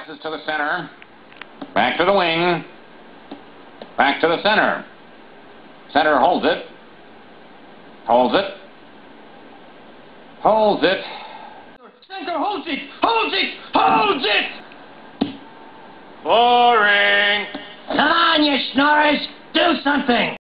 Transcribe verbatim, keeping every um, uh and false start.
passes to the center. Back to the wing. Back to the center. Center holds it. Holds it. Holds it. Center holds it! Holds it! Holds it! Boring. Come on, you snorers! Do something!